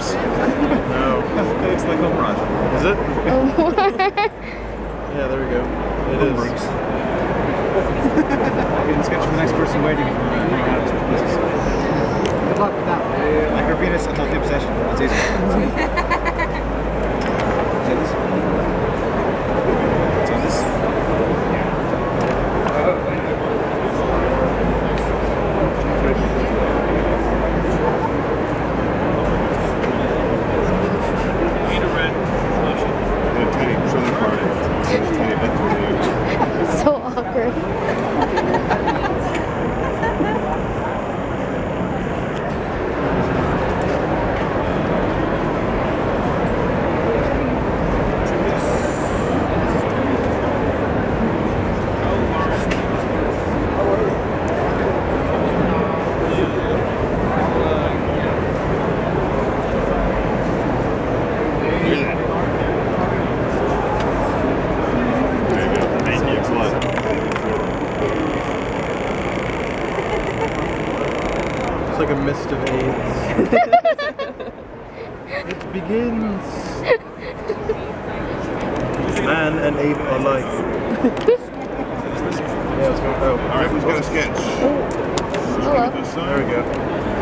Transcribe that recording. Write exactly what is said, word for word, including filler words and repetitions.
Oops. No. It's like Homraj. Is it? Oh, yeah, there we go. It is. Okay, let's get to the next person waiting. Good luck with that. Like Hapiness until the obsession. That's easy. Is that this? Is that this? so awkward. It's like a mist of AIDS. It begins. Man and ape alike. Yeah, let's go. Oh, alright, who's got a sketch? Hello. There we go.